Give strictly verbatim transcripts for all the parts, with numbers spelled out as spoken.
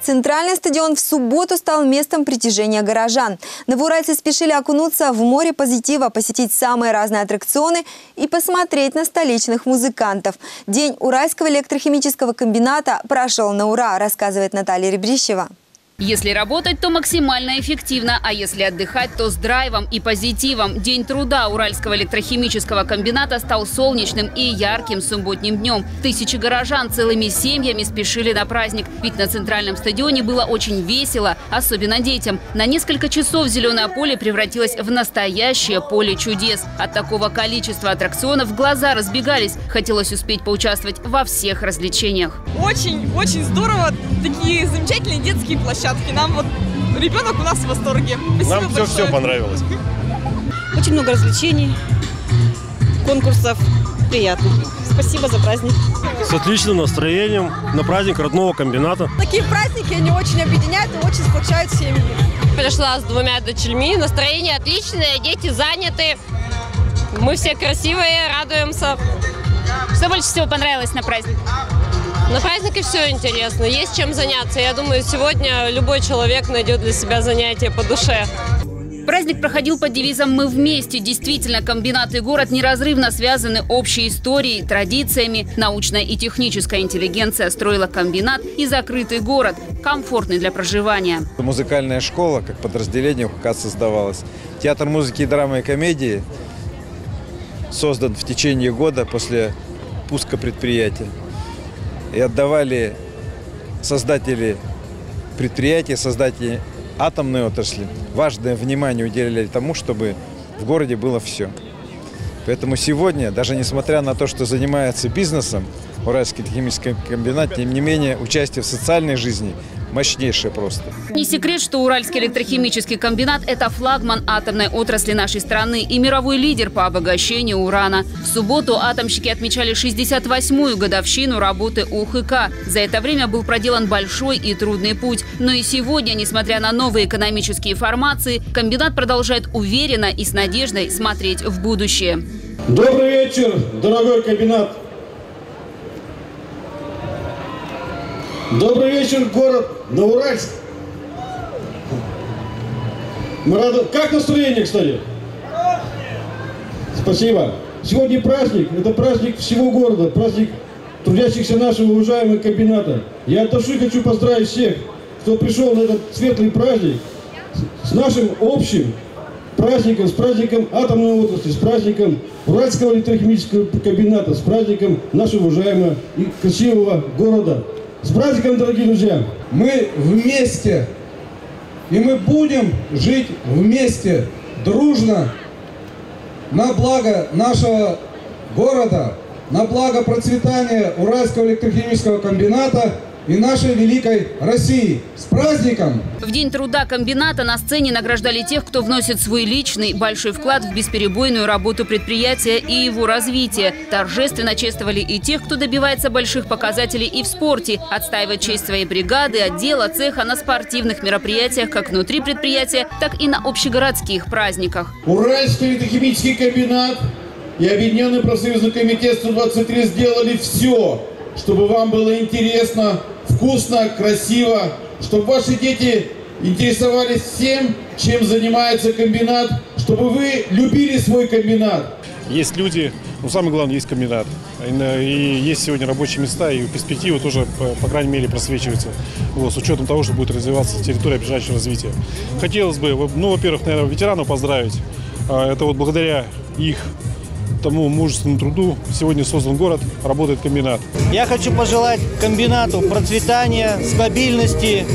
Центральный стадион в субботу стал местом притяжения горожан. Новоуральцы спешили окунуться в море позитива, посетить самые разные аттракционы и посмотреть на столичных музыкантов. День Уральского электрохимического комбината прошел на ура, рассказывает Наталья Ребрищева. Если работать, то максимально эффективно, а если отдыхать, то с драйвом и позитивом. День труда Уральского электрохимического комбината стал солнечным и ярким субботним днем. Тысячи горожан целыми семьями спешили на праздник. Ведь на центральном стадионе было очень весело, особенно детям. На несколько часов зеленое поле превратилось в настоящее поле чудес. От такого количества аттракционов глаза разбегались. Хотелось успеть поучаствовать во всех развлечениях. Очень-очень здорово. Такие замечательные детские площадки. Нам вот ребенок у нас в восторге. Спасибо Нам все, все понравилось. Очень много развлечений, конкурсов. Приятно. Спасибо за праздник. С отличным настроением на праздник родного комбината. Такие праздники, они очень объединяют и очень сплочают семьи. Пришла с двумя дочерьми. Настроение отличное, дети заняты. Мы все красивые, радуемся. Что больше всего понравилось на празднике? На празднике все интересно, есть чем заняться. Я думаю, сегодня любой человек найдет для себя занятие по душе. Праздник проходил под девизом «Мы вместе». Действительно, комбинат и город неразрывно связаны общей историей, традициями. Научная и техническая интеллигенция строила комбинат и закрытый город, комфортный для проживания. Музыкальная школа, как подразделение УХК создавалась. Театр музыки, драмы и комедии создан в течение года после пуска предприятия. И отдавали создатели предприятия, создатели атомной отрасли важное внимание уделяли тому, чтобы в городе было все. Поэтому сегодня, даже несмотря на то, что занимается бизнесом Уральский химический комбинат, тем не менее участие в социальной жизни мощнейшее просто. Не секрет, что Уральский электрохимический комбинат – это флагман атомной отрасли нашей страны и мировой лидер по обогащению урана. В субботу атомщики отмечали шестьдесят восьмую годовщину работы УХК. За это время был проделан большой и трудный путь. Но и сегодня, несмотря на новые экономические формации, комбинат продолжает уверенно и с надеждой смотреть в будущее. Добрый вечер, дорогой комбинат! Добрый вечер, город Новоуральск. Мы рады. Как настроение, кстати? Спасибо. Сегодня праздник. Это праздник всего города, праздник трудящихся нашего уважаемого комбината. Я от души хочу поздравить всех, кто пришел на этот светлый праздник с нашим общим праздником, с праздником атомной отрасли, с праздником Уральского электрохимического комбината, с праздником нашего уважаемого и красивого города. С праздником, дорогие друзья! Мы вместе, и мы будем жить вместе, дружно, на благо нашего города, на благо процветания Уральского электрохимического комбината и нашей великой России. С праздником! В День труда комбината на сцене награждали тех, кто вносит свой личный большой вклад в бесперебойную работу предприятия и его развитие. Торжественно чествовали и тех, кто добивается больших показателей и в спорте, отстаивает честь своей бригады, отдела, цеха на спортивных мероприятиях как внутри предприятия, так и на общегородских праздниках. Уральский электрохимический комбинат и Объединенный профсоюзный комитет сто двадцать три сделали все, чтобы вам было интересно, вкусно, красиво, чтобы ваши дети интересовались всем, чем занимается комбинат, чтобы вы любили свой комбинат. Есть люди, но самое главное, есть комбинат. И есть сегодня рабочие места, и перспективы тоже, по, по крайней мере, просвечиваются. Вот, с учетом того, что будет развиваться территория ближайшего развития. Хотелось бы, ну, во-первых, наверное, ветеранов поздравить. Это вот благодаря их тому мужественному труду сегодня создан город, работает комбинат. Я хочу пожелать комбинату процветания, стабильности,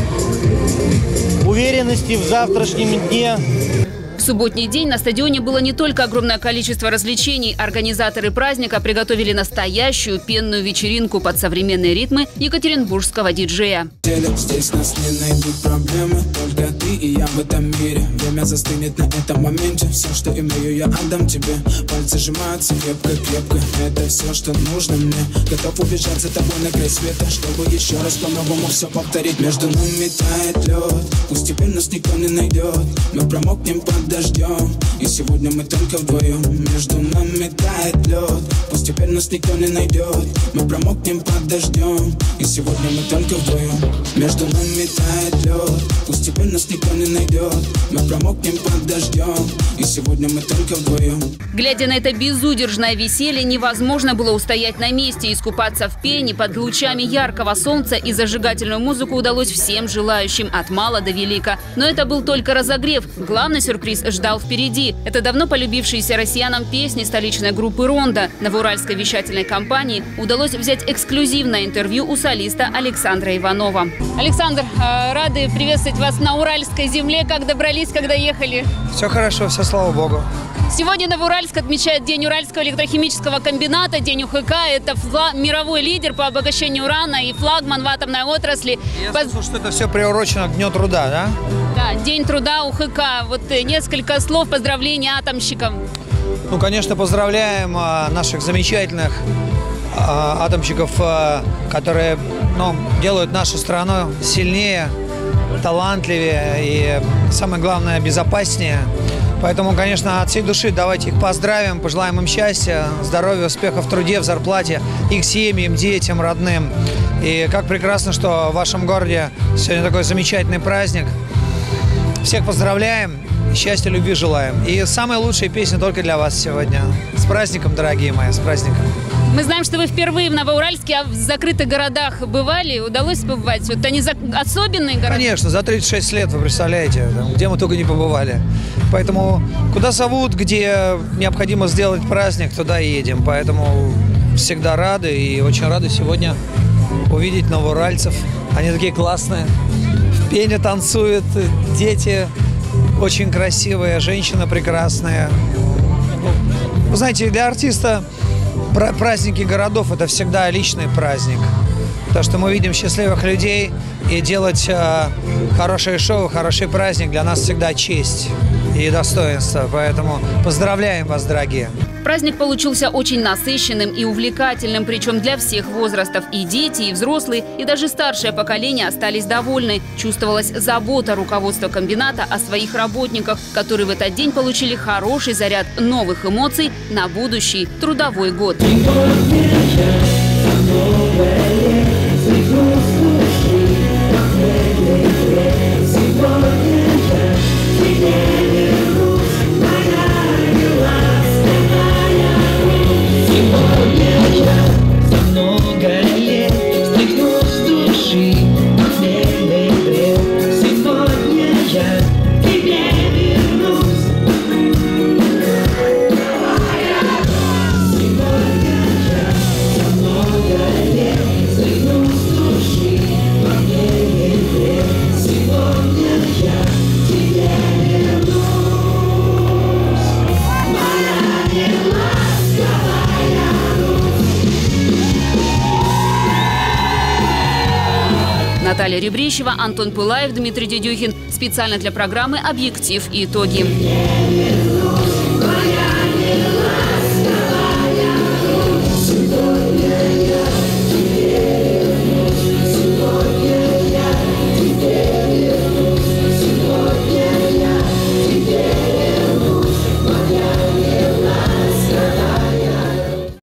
уверенности в завтрашнем дне. В субботний день на стадионе было не только огромное количество развлечений. Организаторы праздника приготовили настоящую пенную вечеринку под современные ритмы екатеринбургского диджея. Здесь нас не найдут проблемы, только ты и я в этом мире. Время застынет на этом моменте. Все, что имею, я отдам тебе. Пальцы сжимаются крепко-крепко. Это все, что нужно мне. Готов убежать за тобой на край света, чтобы еще раз по-новому все повторить. Между нами тает лед, пусть теперь нас никто не найдет. Мы промокнем под дождем. И сегодня мы только вдвоем. Между нами тает лед. Пусть теперь нас никто не найдет. Мы промокнем под дождем. И сегодня мы только вдвоем. Между нами тает лед. Пусть теперь нас никто не найдет. Мы промокнем под дождем. И сегодня мы только вдвоем. Глядя на это безудержное веселье, невозможно было устоять на месте. Искупаться в пене под лучами яркого солнца и зажигательную музыку удалось всем желающим, от мала до велика. Но это был только разогрев. Главный сюрприз ждал впереди. Это давно полюбившиеся россиянам песни столичной группы «Рондо». Новоуральской вещательной компании удалось взять эксклюзивное интервью у солиста Александра Иванова. Александр, рады приветствовать вас на уральской земле. Как добрались, когда ехали? Все хорошо, все слава богу. Сегодня Новоуральск отмечает День Уральского электрохимического комбината, День УХК. Это флаг, мировой лидер по обогащению урана и флагман в атомной отрасли. Я слышал, что это все приурочено к Дню труда, да? Да, День труда УХК. Вот несколько слов поздравлений атомщикам. Ну, конечно, поздравляем а, наших замечательных а, атомщиков, а, которые ну, делают нашу страну сильнее, талантливее и, самое главное, безопаснее. Поэтому, конечно, от всей души давайте их поздравим, пожелаем им счастья, здоровья, успехов в труде, в зарплате, их семьям, детям, родным. И как прекрасно, что в вашем городе сегодня такой замечательный праздник. Всех поздравляем, счастья, любви желаем. И самая лучшая песня только для вас сегодня. С праздником, дорогие мои, с праздником. Мы знаем, что вы впервые в Новоуральске, а в закрытых городах бывали, удалось побывать? Вот они за... особенные города? Конечно, за тридцать шесть лет, вы представляете, где мы только не побывали. Поэтому куда зовут, где необходимо сделать праздник, туда и едем. Поэтому всегда рады и очень рады сегодня увидеть новоуральцев. Они такие классные. В пене танцуют, дети очень красивые, женщины прекрасные. Вы знаете, для артиста праздники городов – это всегда личный праздник. То, что мы видим счастливых людей и делать э, хорошее шоу, хороший праздник для нас всегда честь и достоинство. Поэтому поздравляем вас, дорогие. Праздник получился очень насыщенным и увлекательным, причем для всех возрастов. И дети, и взрослые, и даже старшее поколение остались довольны. Чувствовалась забота руководства комбината о своих работниках, которые в этот день получили хороший заряд новых эмоций на будущий трудовой год. Наталья Ребрищева, Антон Пылаев, Дмитрий Дедюхин. Специально для программы «Объектив и итоги».